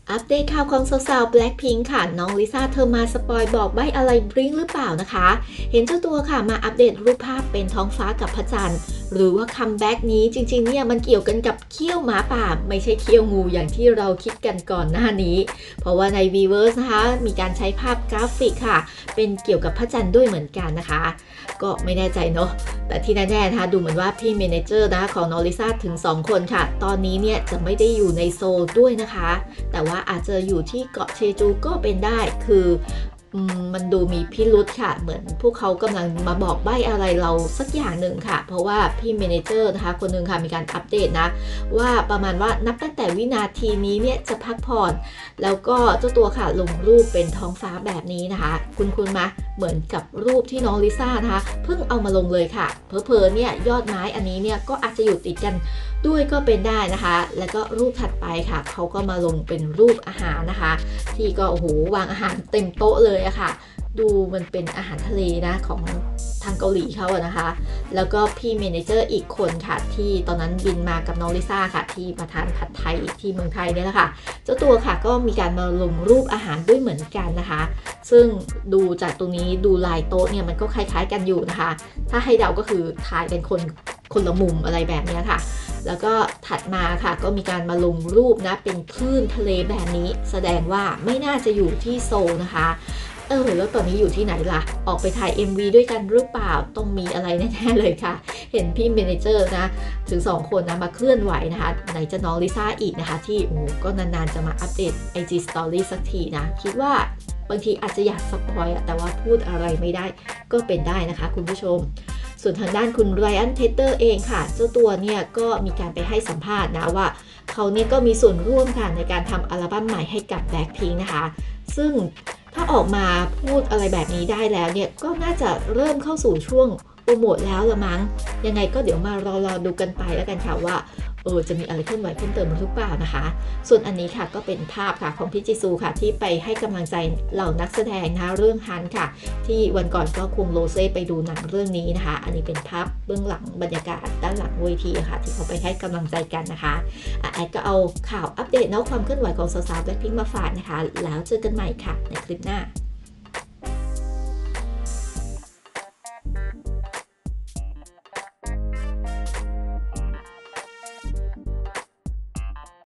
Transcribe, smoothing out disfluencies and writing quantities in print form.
อัปเดตข่าวของสาวๆ Blackpink ค่ะน้องลิซ่าเธอมาสปอยบอกใบ้อะไรบริ้งหรือเปล่านะคะเห็นเจ้าตัวค่ะมาอัปเดตรูปภาพเป็นท้องฟ้ากับพระจันทร์หรือว่าคัมแบ็กนี้จริงๆเนี่ยมันเกี่ยวกันกับเขี้ยวหมาป่าไม่ใช่เขี้ยวงูอย่างที่เราคิดกันก่อนหน้านี้เพราะว่าใน Weverse นะคะมีการใช้ภาพกราฟิกค่ะเป็นเกี่ยวกับพระจันทร์ด้วยเหมือนกันนะคะก็ไม่แน่ใจเนาะแต่ที่แน่ๆนะคะดูเหมือนว่าพี่เมเนเจอร์นะของน้องลิซ่าถึง2คนค่ะตอนนี้เนี่ยจะไม่ได้อยู่ในโซลด้วยนะคะแต่ว่าอาจจะอยู่ที่เกาะเชจูก็เป็นได้คือมันดูมีพิรุธค่ะเหมือนพวกเขากำลังมาบอกใบ้อะไรเราสักอย่างหนึ่งค่ะเพราะว่าพี่เมเนเจอร์นะคะคนหนึ่งค่ะมีการอัปเดตนะว่าประมาณว่านับตั้งแต่วินาทีนี้เนี่ยจะพักผ่อนแล้วก็เจ้าตัวค่ะลงรูปเป็นท้องฟ้าแบบนี้นะคะคุณมาเหมือนกับรูปที่น้องลิซ่านะคะเพิ่งเอามาลงเลยค่ะเพอเนี่ยยอดไม้อันนี้เนี่ยก็อาจจะอยู่ติดกันด้วยก็เป็นได้นะคะแล้วก็รูปถัดไปค่ะเขาก็มาลงเป็นรูปอาหารนะคะที่ก็โอ้โหวางอาหารเต็มโต๊ะเลยอะค่ะดูมันเป็นอาหารทะเลนะของทางเกาหลีเขาอะนะคะแล้วก็พี่เมเนเจอร์อีกคนค่ะที่ตอนนั้นบินมากับน้องลิซ่าค่ะที่มาทานผัดไทยที่เมืองไทยเนี่ยแหละค่ะเจ้าตัวค่ะก็มีการมาลงรูปอาหารด้วยเหมือนกันนะคะซึ่งดูจากตรงนี้ดูลายโต๊ะเนี่ยมันก็คล้ายๆกันอยู่นะคะถ้าให้เดาก็คือถ่ายกันคนละมุมอะไรแบบนี้ค่ะแล้วก็ถัดมาค่ะก็มีการมาลงรูปนะเป็นคลื่นทะเลแบบนี้แสดงว่าไม่น่าจะอยู่ที่โซลนะคะแล้วตอนนี้อยู่ที่ไหนล่ะออกไปถ่าย MV ด้วยกันหรือเปล่าต้องมีอะไรแน่ๆเลยค่ะเห็นพี่เมเนเจอร์นะถึง2คนนะมาเคลื่อนไหวนะคะไหนจะน้องลิซ่าอีกนะคะที่ก็นานๆจะมาอัปเดต IG Story สักทีนะคิดว่าบางทีอาจจะอยากสปอยแต่ว่าพูดอะไรไม่ได้ก็เป็นได้นะคะคุณผู้ชมส่วนทางด้านคุณไรอันเทเตอร์เองค่ะเจ้าตัวเนี่ยก็มีการไปให้สัมภาษณ์นะว่าเขาเนี่ยก็มีส่วนร่วมค่ะในการทำอัลบั้มใหม่ให้กับ Blackpink นะคะซึ่งถ้าออกมาพูดอะไรแบบนี้ได้แล้วเนี่ยก็น่าจะเริ่มเข้าสู่ช่วงโปรโมทแล้วละมั้งยังไงก็เดี๋ยวมารอดูกันไปแล้วกันค่ะว่าจะมีอะไรเคลื่อนไหวเพิ่มเติมหรือเปล่านะคะส่วนอันนี้ค่ะก็เป็นภาพค่ะของพี่จิซูค่ะที่ไปให้กำลังใจเหล่านักแสดงนะคะเรื่องฮันค่ะที่วันก่อนก็ควงโรเซ่ไปดูหนังเรื่องนี้นะคะอันนี้เป็นภาพเบื้องหลังบรรยากาศด้านหลังเวทีค่ะที่เขาไปให้กำลังใจกันนะคะแอดก็เอาข่าวอัปเดตความเคลื่อนไหวของสาวๆ Blackpink มาฝากนะคะแล้วเจอกันใหม่ค่ะในคลิปหน้า